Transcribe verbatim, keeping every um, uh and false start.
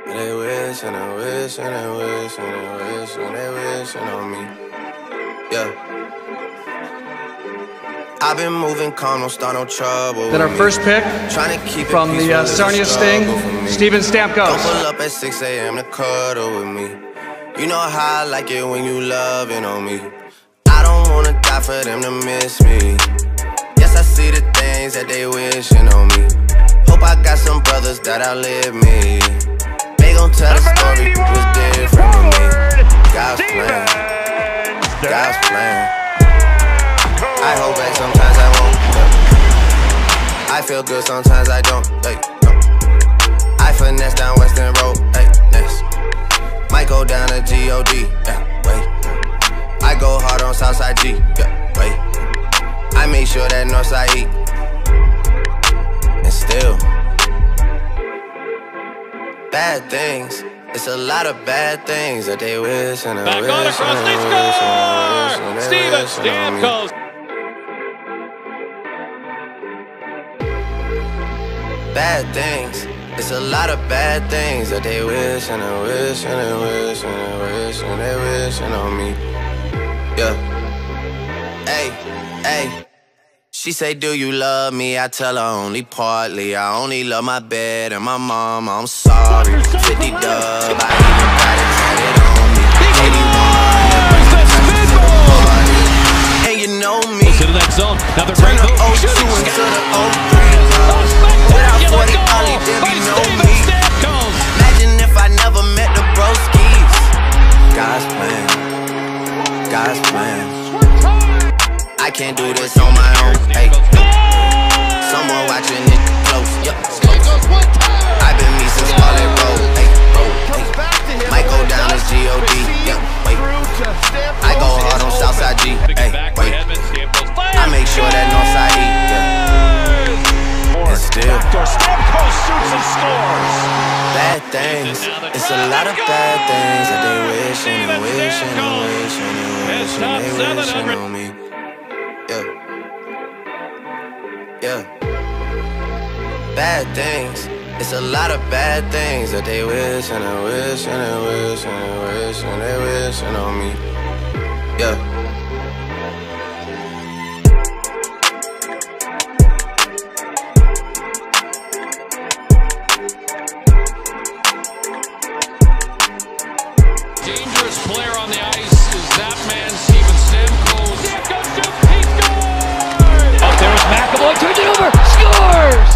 They wish and they wish and they wish and they wish and they wishing on me. Yeah. I've been moving calm, don't start no trouble. Then our first pick trying to keep from the uh, Sarnia Sting, Steven Stamkos. Don't pull up at six A M to cuddle with me. You know how I like it when you loving on me. I don't wanna die for them to miss me. Yes, I see the things that they wishing on me. Hope I got some brothers that outlive me. They gon' tell the story was different from me. God's plan, God's plan. I hold back, sometimes I won't. Yeah. I feel good, sometimes I don't. Hey, no. I finesse down Western Road. Hey, next. Might go down to G O D. Yeah, wait. I go hard on Southside G. Yeah, wait. I make sure that Northside eat. And still, bad things. It's a lot of bad things that they wish and they Back wish on and across, they they wish and they score! wish Steven and they wish on me. Stamkos. Bad things. It's a lot of bad things that they wish and they wish and they wish and they wish and they wishing on me. Yeah. Hey, hey. She say, do you love me? I tell her only partly. I only love my bed and my mom. I'm sorry. fifty dub, I even got it tatted on me. eighty-one, and you know me. To the next zone. Another Turn great the move. oh two into the oh three. Without forty Ollie, then we know me. Imagine if I never met the broskies. God's plan, God's plan. I can't do this on my own. Hey, someone watching it close. Yep, close. I've been me since Scarlet Road. Hey, road. Hey. Might go down to G O D. Yep, wait. I go hard on Southside G. Hey, wait. I make sure that Northside eat. Yeah. And still, Stamkos shoots and scores. bad things. It's a lot of bad things that they wishing and wishing and wishing and wishing and they wishing on me. Yeah. Yeah. Bad things. It's a lot of bad things that they wish and they wish and they wish and they wish and they wishing on me. Yeah. Dangerous player on the ice is that man, Steven Stamkos. He scores! Up there is McAvoy, turns it over, scores!